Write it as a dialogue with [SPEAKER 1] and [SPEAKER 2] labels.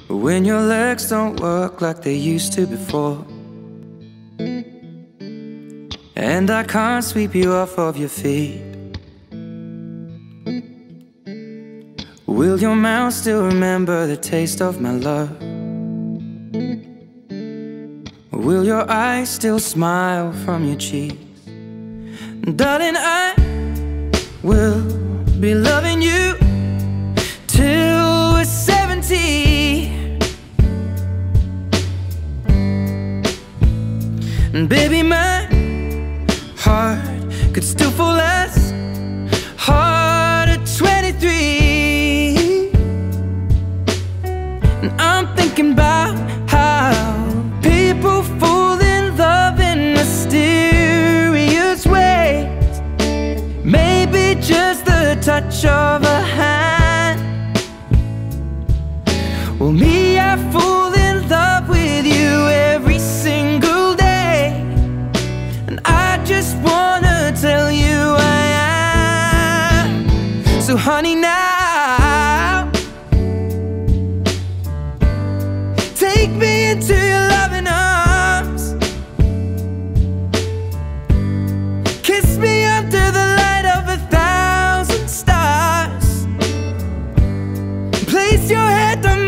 [SPEAKER 1] when your legs don't work like they used to before, and I can't sweep you off of your feet. Will your mouth still remember the taste of my love? Will your eyes still smile from your cheeks? Darling, I will be loving you till we're 70. And baby, my heart could still fall as hard at 23. And I'm thinking about how people fall in love in mysterious ways. Maybe just the touch of a hand. Well, me, I fall in love with you every single day, and I just wanna tell you I am. So honey, now take me into your loving arms. Kiss me under the light of 1,000 stars. Place your head on